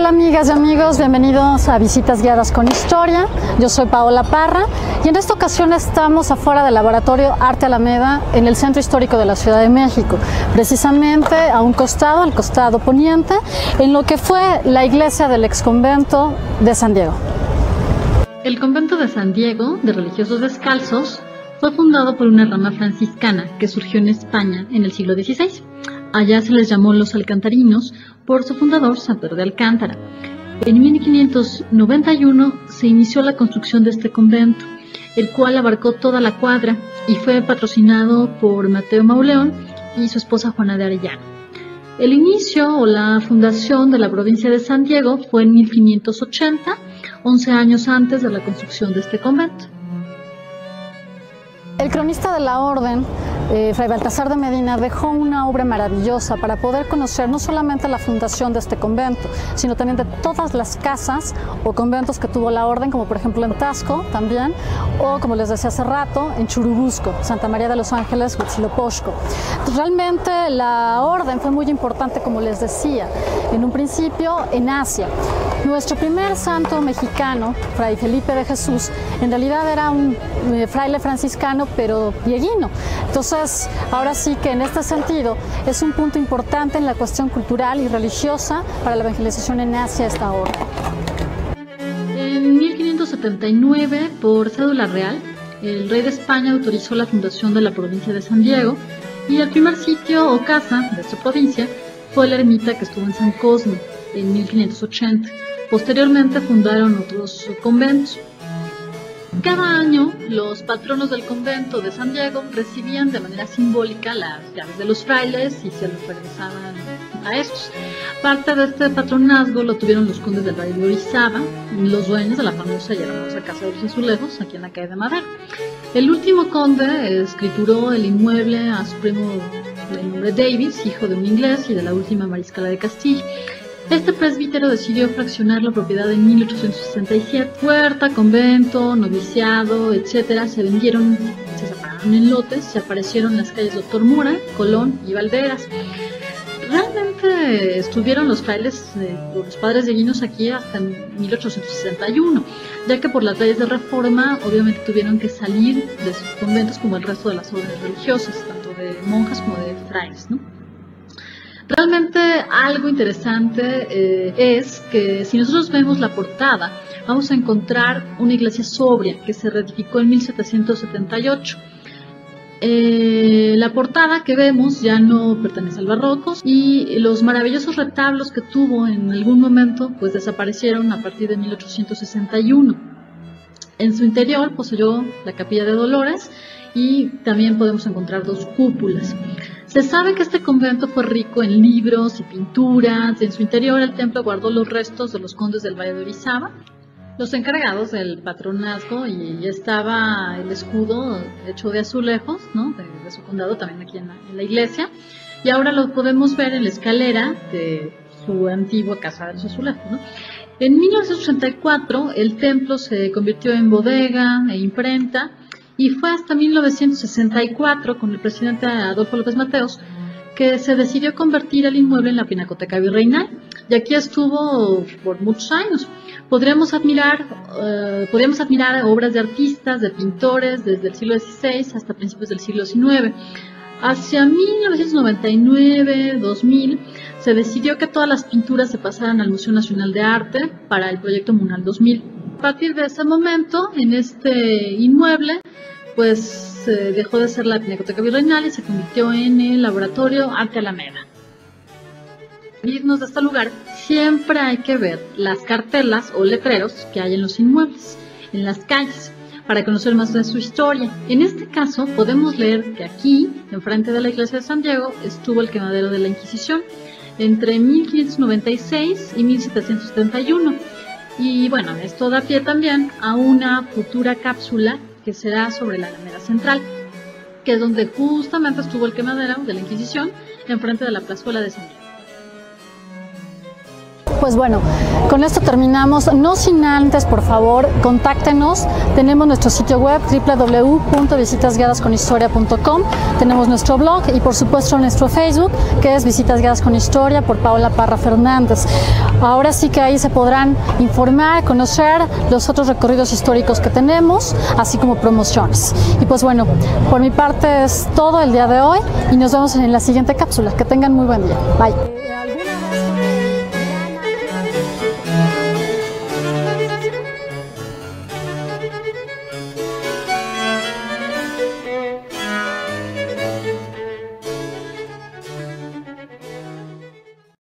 Hola amigas y amigos, bienvenidos a Visitas Guiadas con Historia. Yo soy Paola Parra y en esta ocasión estamos afuera del Laboratorio Arte Alameda en el Centro Histórico de la Ciudad de México, precisamente a un costado, al costado poniente, en lo que fue la iglesia del exconvento de San Diego. El convento de San Diego, de religiosos descalzos, fue fundado por una rama franciscana que surgió en España en el siglo XVI. Allá se les llamó los alcantarinos por su fundador, San Pedro de Alcántara. En 1591 se inició la construcción de este convento, el cual abarcó toda la cuadra y fue patrocinado por Mateo Mauleón y su esposa Juana de Arellano. El inicio o la fundación de la provincia de San Diego fue en 1580, 11 años antes de la construcción de este convento. El cronista de la orden, Fray Baltasar de Medina, dejó una obra maravillosa para poder conocer no solamente la fundación de este convento, sino también de todas las casas o conventos que tuvo la orden, como por ejemplo en Taxco también, o como les decía hace rato, en Churubusco, Santa María de los Ángeles, Huitzilopochtli. Realmente la orden fue muy importante, como les decía, en un principio en Asia. Nuestro primer santo mexicano, Fray Felipe de Jesús, en realidad era un fraile franciscano, pero dieguino. Entonces, ahora sí que en este sentido es un punto importante en la cuestión cultural y religiosa para la evangelización en Asia esta orden. En 1579, por cédula real, el rey de España autorizó la fundación de la provincia de San Diego y el primer sitio o casa de esta provincia fue la ermita que estuvo en San Cosme en 1580. Posteriormente fundaron otros conventos. Cada año, los patronos del convento de San Diego recibían de manera simbólica las llaves de los frailes y se los regresaban a estos. Parte de este patronazgo lo tuvieron los condes del Valle de Orizaba, los dueños de la famosa y hermosa Casa de los Azulejos, aquí en la calle de Madero. El último conde escrituró el inmueble a su primo de nombre Davis, hijo de un inglés y de la última mariscala de Castilla. Este presbítero decidió fraccionar la propiedad en 1867. Huerta, convento, noviciado, etcétera, se vendieron, se separaron en lotes, se aparecieron en las calles Doctor Mora, Colón y Valderas. Realmente estuvieron los frailes, los padres dieguinos aquí hasta 1861, ya que por las leyes de reforma obviamente tuvieron que salir de sus conventos como el resto de las órdenes religiosas, tanto de monjas como de frailes, ¿no? Realmente algo interesante es que si nosotros vemos la portada, vamos a encontrar una iglesia sobria que se reedificó en 1778. La portada que vemos ya no pertenece al barroco y los maravillosos retablos que tuvo en algún momento pues desaparecieron a partir de 1861. En su interior poseyó la capilla de Dolores y también podemos encontrar dos cúpulas. Se sabe que este convento fue rico en libros y pinturas. En su interior el templo guardó los restos de los condes del Valle de Orizaba, los encargados del patronazgo, y estaba el escudo hecho de azulejos, ¿no? de su condado también aquí en la iglesia, y ahora lo podemos ver en la escalera de su antigua casa de los azulejos, ¿no? En 1984 el templo se convirtió en bodega e imprenta, y fue hasta 1964, con el presidente Adolfo López Mateos, que se decidió convertir el inmueble en la Pinacoteca Virreinal, y aquí estuvo por muchos años. Podríamos admirar obras de artistas, de pintores, desde el siglo XVI hasta principios del siglo XIX. Hacia 1999-2000 se decidió que todas las pinturas se pasaran al Museo Nacional de Arte para el proyecto Munal 2000. A partir de ese momento, en este inmueble, pues dejó de ser la Pinacoteca Virreinal y se convirtió en el Laboratorio Arte Alameda. Para irnos de este lugar, siempre hay que ver las cartelas o letreros que hay en los inmuebles, en las calles, para conocer más de su historia. En este caso, podemos leer que aquí, enfrente de la iglesia de San Diego, estuvo el quemadero de la Inquisición entre 1596 y 1771. Y bueno, esto da pie también a una futura cápsula que será sobre la Alameda Central, que es donde justamente estuvo el quemadero de la Inquisición, enfrente de la plazuela de San Diego. pues bueno, con esto terminamos. No sin antes, por favor, contáctenos. Tenemos nuestro sitio web www.visitasguiadasconhistoria.com. Tenemos nuestro blog y por supuesto nuestro Facebook, que es Visitas Guiadas con Historia por Paola Parra Fernández. Ahora sí que ahí se podrán informar, conocer los otros recorridos históricos que tenemos, así como promociones. Y pues bueno, por mi parte es todo el día de hoy y nos vemos en la siguiente cápsula. Que tengan muy buen día. Bye.